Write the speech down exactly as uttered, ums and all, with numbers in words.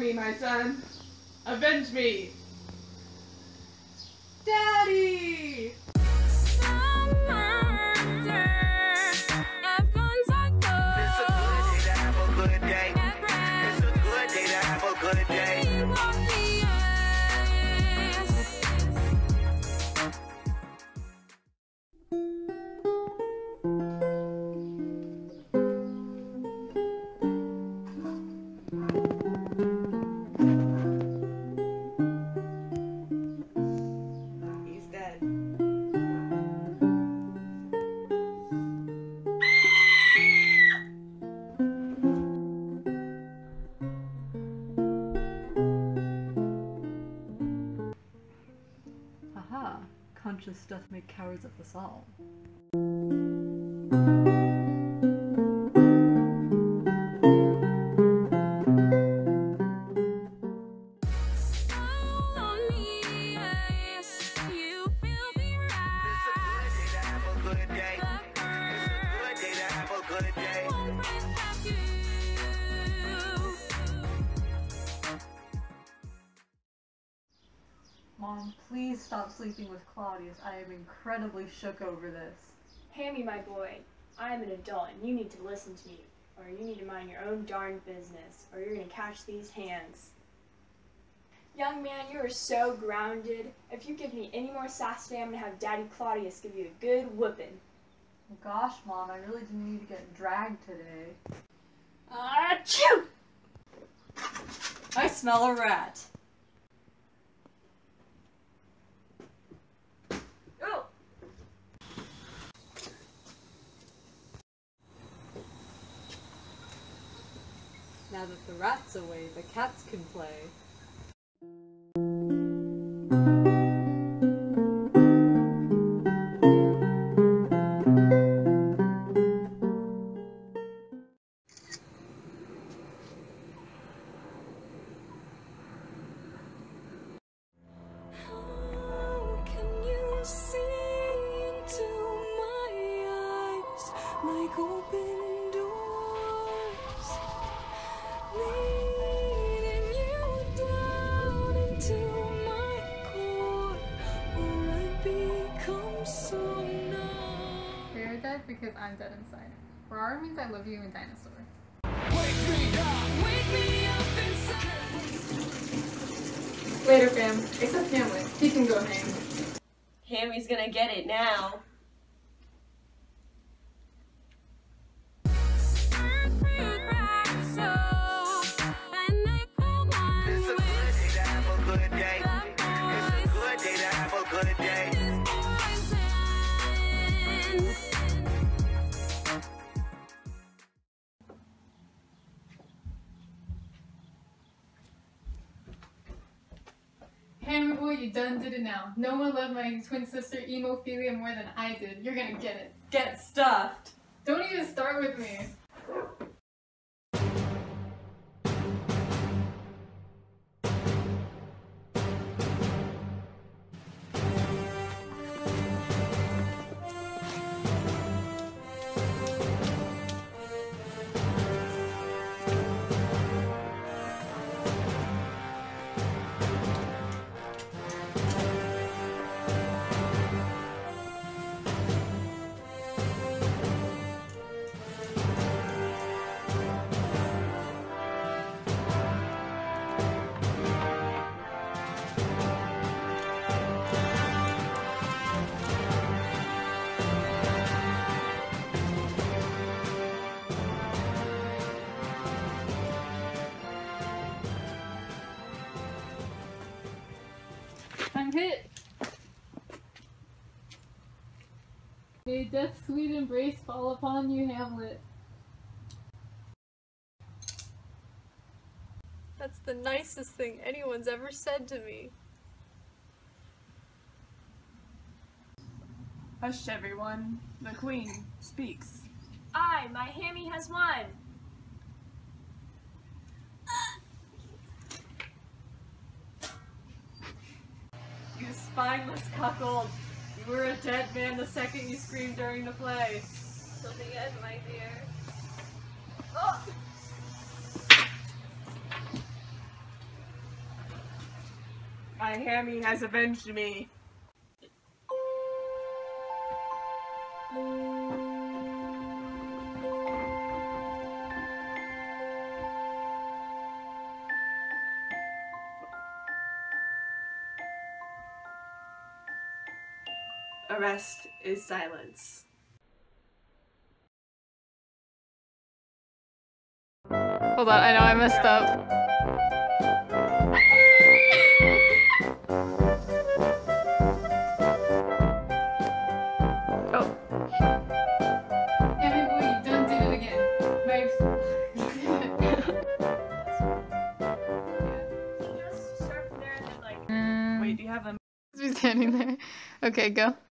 me, my son. Avenge me. Daddy! Conscious doth make cowards of us all. Mom, please stop sleeping with Claudius. I am incredibly shook over this. Hammy, my boy, I am an adult and you need to listen to me, or you need to mind your own darn business, or you're going to catch these hands. Young man, you are so grounded. If you give me any more sass today, I'm going to have Daddy Claudius give you a good whooping. Gosh, Mom, I really didn't need to get dragged today. Achoo! I smell a rat. Now that the rat's away, the cats can play. How can you see into my eyes like open doors? Leading you down into my core, where I become so numb. You're dead because I'm dead inside. Rar means I love you in dinosaur. Wake me up, wake me up inside. Later, fam. Except Hamlet. He can go hang. Hammy's gonna get it now. Hamlet boy, you done did it now. No one loved my twin sister Emophilia more than I did. You're gonna get it. Get stuffed. Don't even start with me. I'm hit. May death's sweet embrace fall upon you, Hamlet. That's the nicest thing anyone's ever said to me. Hush, everyone. The Queen speaks. I, my Hammy has won. You spineless cuckold! You were a dead man the second you screamed during the play. Something else, my dear. Oh. My Hammy has avenged me. Arrest is silence. Hold on, I know I messed up. Oh. Hammy boy, you done did it again. Vibes. Wait, do you have a Just standing there. Okay, go.